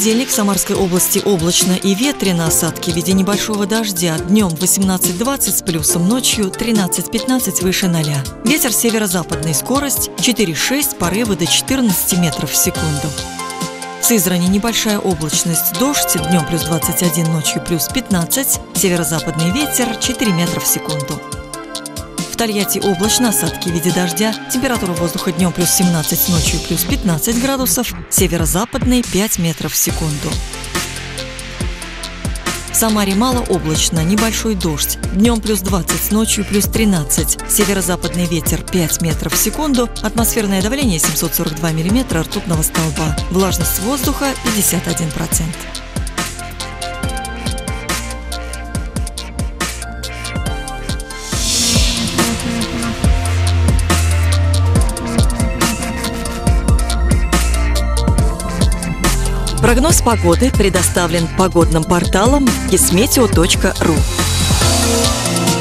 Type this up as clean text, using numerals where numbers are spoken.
понедельник в Самарской области облачно и ветрено, осадки в виде небольшого дождя. Днем 18-20 с плюсом, ночью 13-15 выше 0. Ветер северо-западный, скорость 4-6, порывы до 14 метров в секунду. В Сызрани небольшая облачность, дождь, днем плюс 21, ночью плюс 15, северо-западный ветер 4 метра в секунду. В Тольятти облачно, осадки в виде дождя, температура воздуха днем плюс 17, ночью плюс 15 градусов, северо-западный 5 метров в секунду. В Самаре малооблачно, небольшой дождь, днем плюс 20, ночью плюс 13, северо-западный ветер 5 метров в секунду, атмосферное давление 742 миллиметра ртутного столба, влажность воздуха 51%. Прогноз погоды предоставлен погодным порталом kismeteo.ru.